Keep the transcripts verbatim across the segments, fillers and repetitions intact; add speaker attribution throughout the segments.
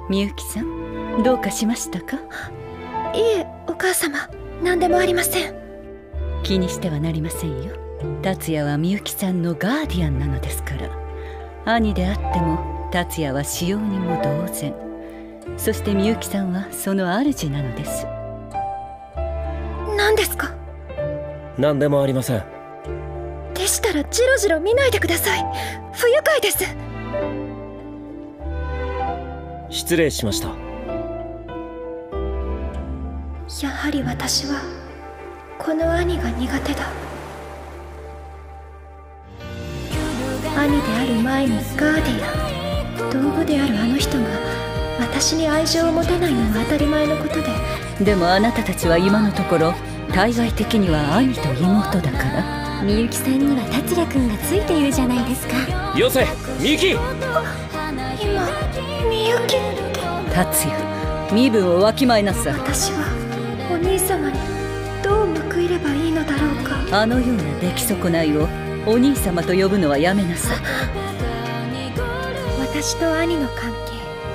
Speaker 1: みゆきさん、どうかしましたか？
Speaker 2: いえ、お母様、何でもありません。
Speaker 1: 気にしてはなりませんよ。達也はみゆきさんのガーディアンなのですから。兄であっても達也は使用人も同然。そしてみゆきさんはその主なのです。
Speaker 2: 何ですか？
Speaker 3: 何でもありません。
Speaker 2: でしたらジロジロ見ないでください。不愉快です。
Speaker 3: 失礼しました。
Speaker 2: やはり私はこの兄が苦手だ。兄である前にガーディアン、道具であるあの人が私に愛情を持てないのは当たり前のことで。
Speaker 1: でもあなたたちは今のところ対外的には兄と妹だから。
Speaker 4: みゆきさんには達也くんがついているじゃないですか。
Speaker 3: よせ、みゆき。
Speaker 2: 今みゆきって
Speaker 1: 達也、身分をわきまえなさい。
Speaker 2: 私はお兄様にどう報いればいいのだろうか。
Speaker 1: あのような出来損ないをお兄様と呼ぶのはやめなさい。
Speaker 2: 私と兄の関係、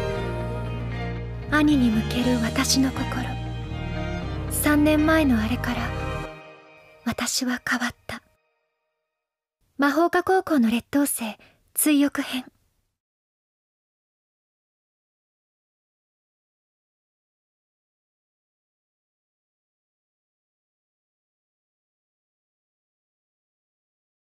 Speaker 2: 兄に向ける私の心、さんねんまえのあれから私は変わった。魔法科高校の劣等生追憶編。